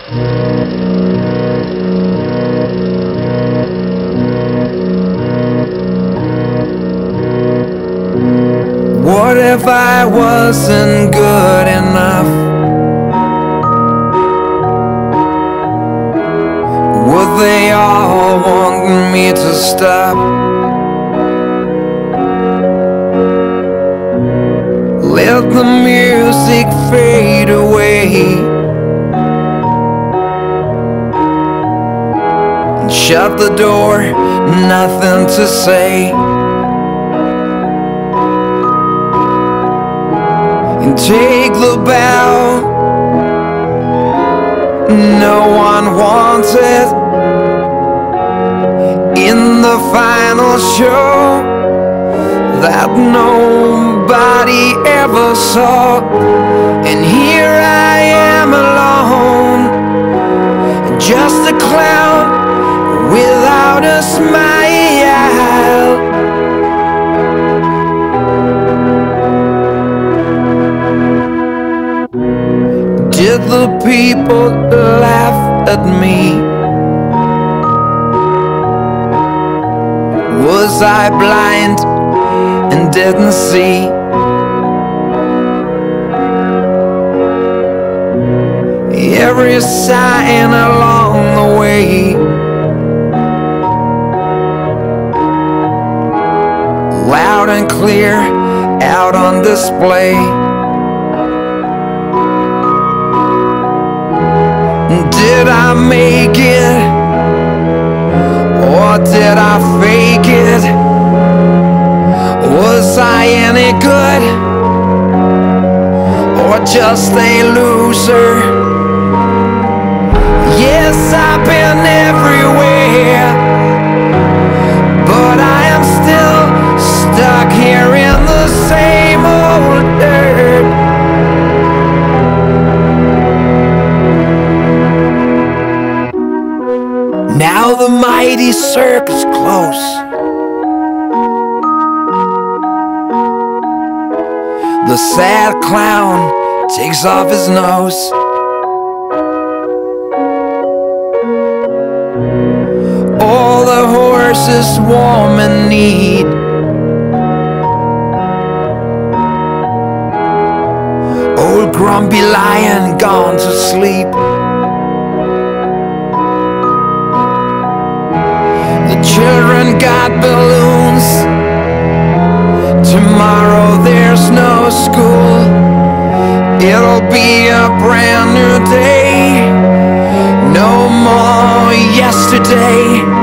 What if I wasn't good enough? Would they all want me to stop? Let the music fade away and shut the door, nothing to say. And take the bow no one wanted in the final show that nobody ever saw. And here I am alone, just a clown without a smile. Did the people laugh at me? Was I blind and didn't see? Every sign along the way, loud and clear, out on display. Did I make it, or did I fake it? Was I any good, or just a loser? Yes, I've been everywhere, but I am still stuck here in the same old dirt. Now the mighty circus close, the sad clown takes off his nose. All the horses warm and need, old grumpy lion gone to sleep. The children got balloons, tomorrow there's no school. It'll be a brand new day, no more yesterday.